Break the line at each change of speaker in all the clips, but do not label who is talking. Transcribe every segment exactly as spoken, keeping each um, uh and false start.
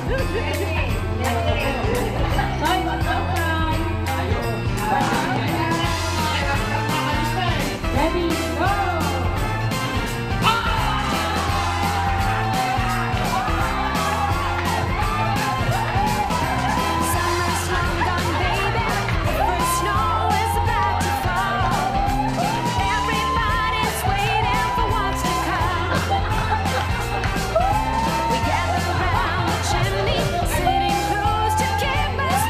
We gather around the chimney, sitting close to keep us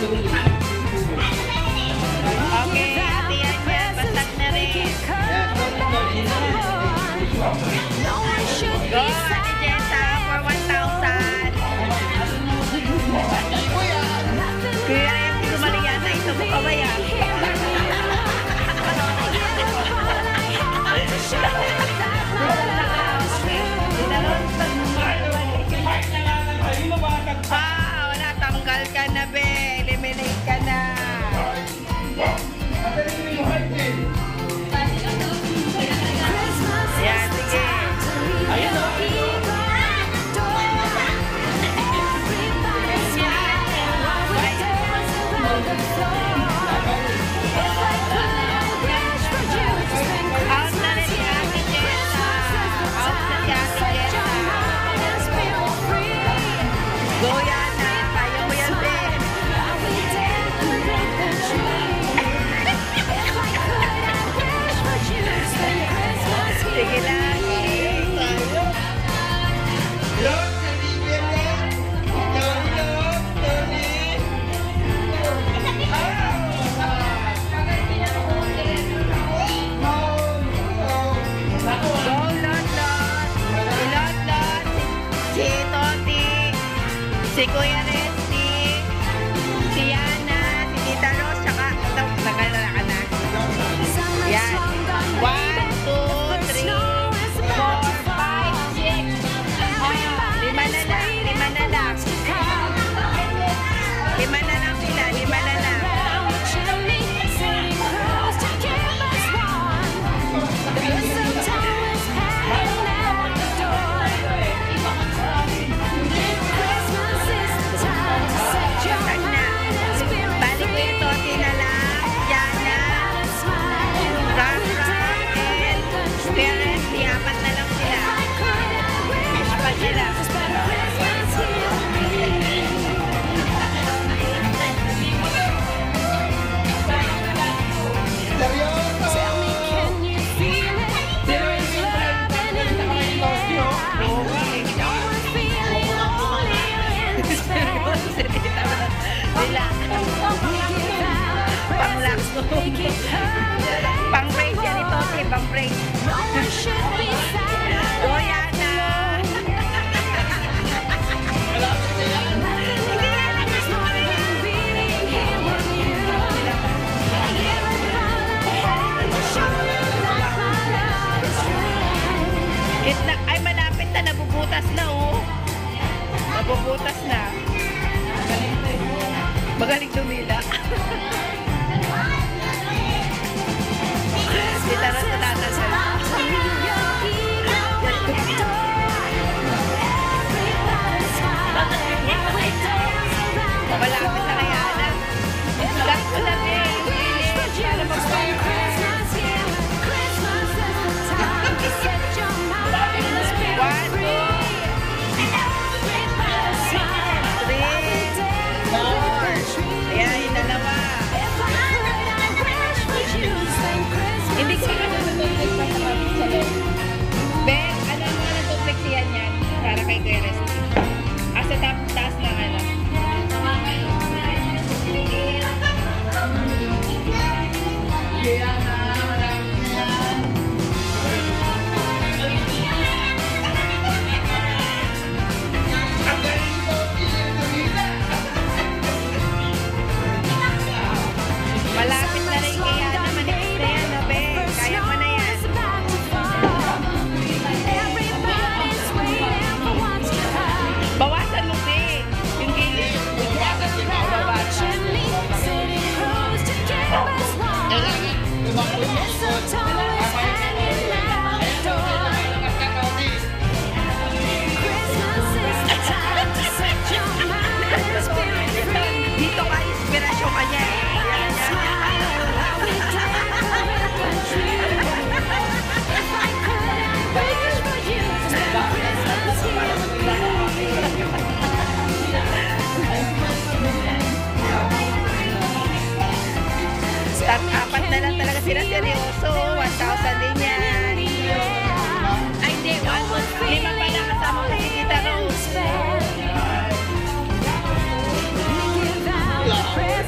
Okay, ate yan yan. Basag na rin. Go, ate Jessa, for one thousand. Kuya rin, sumali yata ito mo pa ba yan? Ah, wala, tanggal ka na, be. Eliminate ka na. Yan, sige. Ayan o. Out na rin si Ate Jessa. Out na si Ate Jessa. Go yan na. Kaya mo yan, be. Sige lang. Si Kuya Resty, si Yana, si Tita Rose, saka ito, nagala ka na. Yan. one, two, three, four, five, six. Oh, lima na lang, lima na lang. Lima na lang sila, lima na lang. Pang-praise yan ito, eh, pang-praise. Go, Yana! Ay, malapit na, nabubutas na, oh. Nabubutas na. Magaling dumila. Kita na sa tatas. Malapit na kaya na. Gat ko na eh. Para mag-fire. One, two, three, four. Ayan, yung dalawa. Hindi ko na Ben, ano ang mga natuplexian yan para kay Kuya Resty? Ah, sa top, taas lang ano. Malapit na rin kaya naman na yan, no, Ben? Kaya mo na yan. Bawasan mo, Ben. Yung gilid. Bawasan. Dito ka, inspirasyon ka niya. Start apat na lang talaga sila seryoso. one thousand din yan. Ay, hindi. Lima pa na kasama ko si Tita Rose.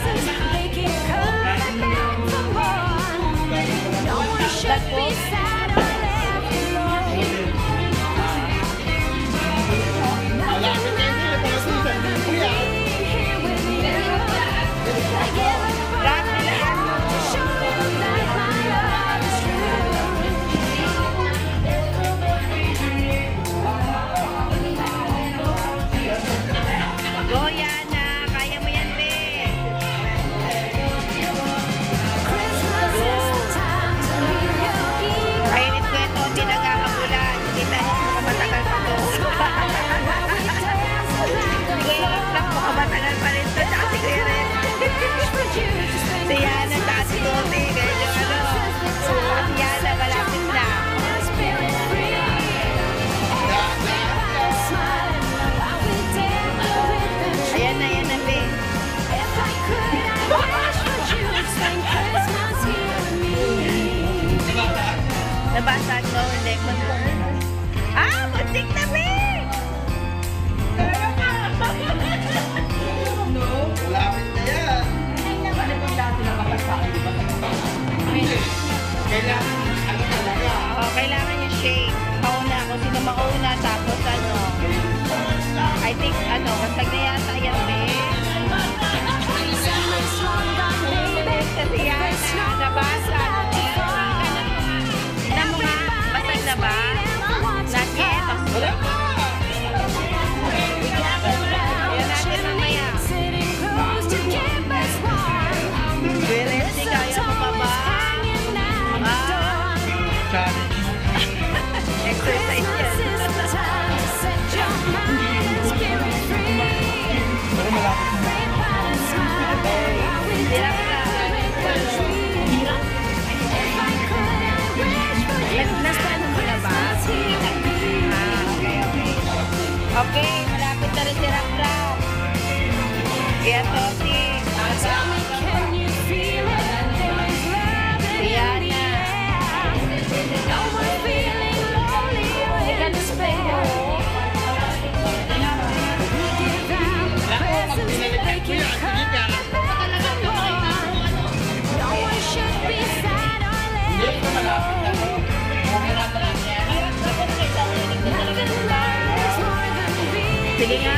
Sige nga.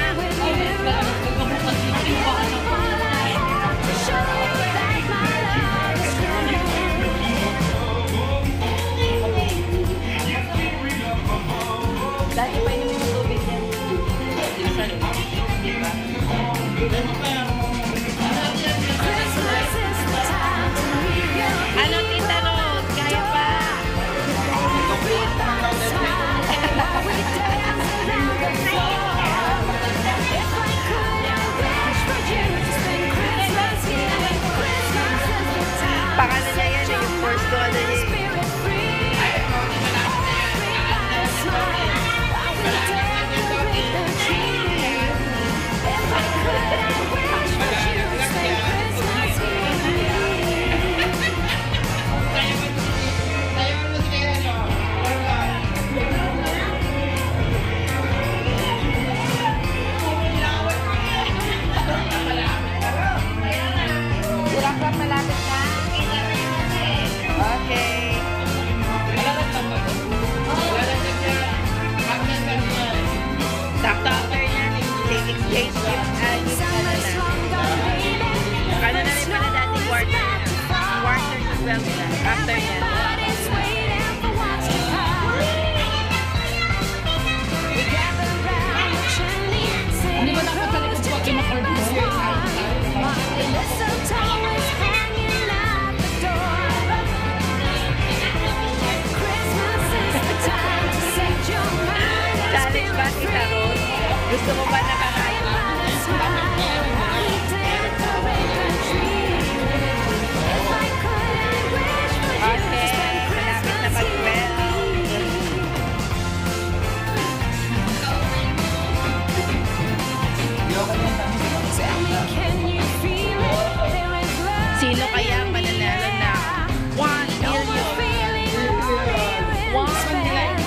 Dati pa inumin yung tubig yan. Ano, Tita Rose? Kaya pa? Pangalan niya yan, yung first ko ano niya. Malapit na. Okay. Sakto after yan, exchange gift. Ah, gift ka na na. Kano na rin pala dati quarter. Quarter to twelve na. After yan.
Hindi ba dapat sa likod ko kinak-order?
Challenge ba, Tita Rose? Gusto mo ba nakakain? Okay, malapit na mag-twelve. Sino kaya mananalo na one million? one million.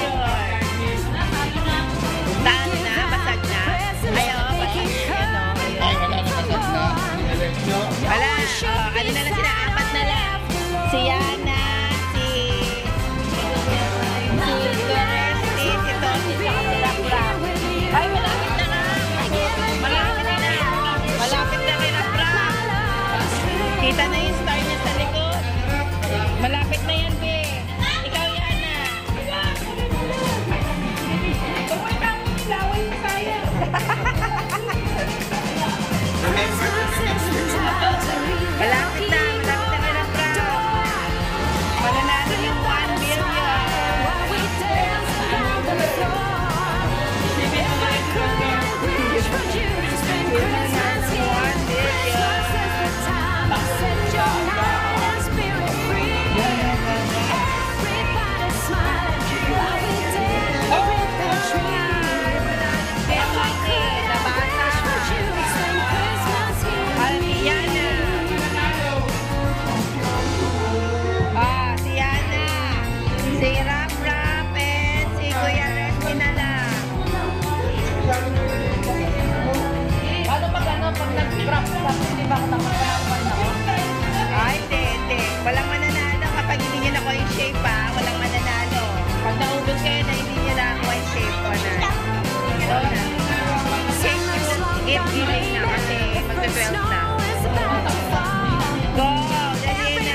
Talo na, basag na. Ayaw, basag na.
Ay, wala na kasag na.
Wala. Oh, ano na lang sila? Apat na lang. Si Yana, si... si Doresti, si Tony, si Rap-Rap. Ay, malapit na na. Malapit na na. Malapit na rin Rap-Rap. Kita na yung star niya sa likod. Malapit na yan, be. Ikaw, Yana. Tumoy ka mo, laway mo tayo. Malapit na, malapit na rin Rap-Rap. Mananalo yung one million. Ay, hindi, hindi. Walang mananalo kapag hindi nyo nakuha yung shape, ha? Walang mananalo. Pag naubos kayo na hindi nyo nakuha yung shape, wala. Ito na. Shape gift giving na kasi magpe-twelve na. Go! Dali na!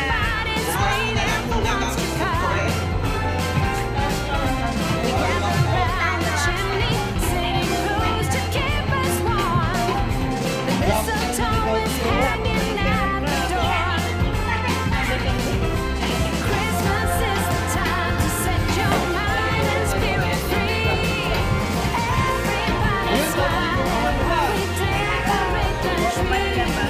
Everybody smile. We decorate the tree.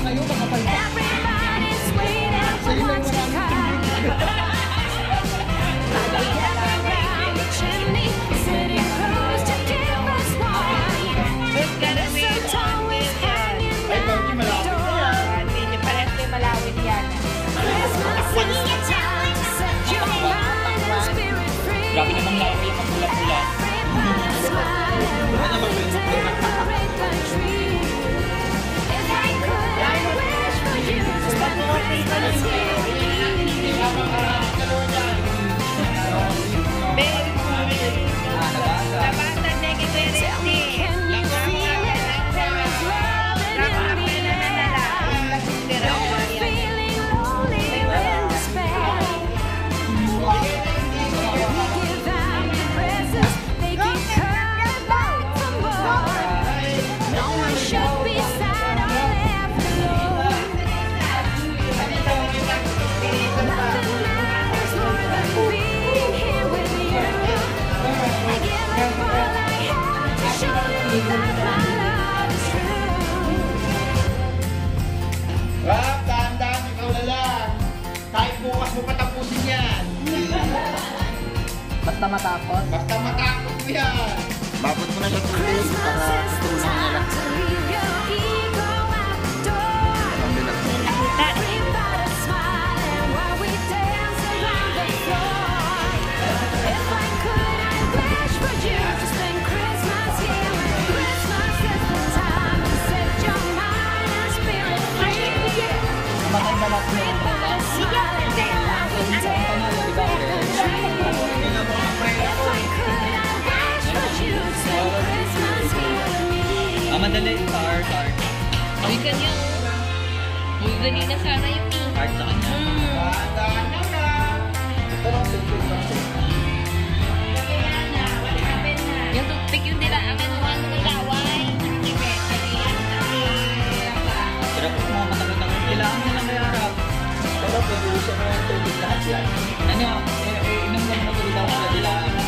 kayo, makapal pa.
Sa'yo lang marami.
Who's gonna be on this one?
Ay, Barbie, malapit na yan.
Hindi parehas may malawin yan.
Grabe namang laro yung pagpula-pula.
Labatan na kita rin si.
Rap, dahan-dahan, ikaw na lang. Kahit bukas mo patapusin yan.
Basta matakot.
Basta matakot mo yan. Babot mo na siya tuloy para tutunan niya lang.
Maganda na po yung Ah, madali. Star, star.
Uy, kanya. Uy, dali na sana yung
Hard sa kanya.
Dahan-dahan na lang. Ito lang, simple lang.
yung toothpick yung nila. Ang ano ang laway.
Pero kung mga matagal-tagal, kailangan nyo lang may harap.
Pero pwede siya na yung tubig lahat yan.
Ano, eh, eh, inom lang na tubig ako sila. Kailangan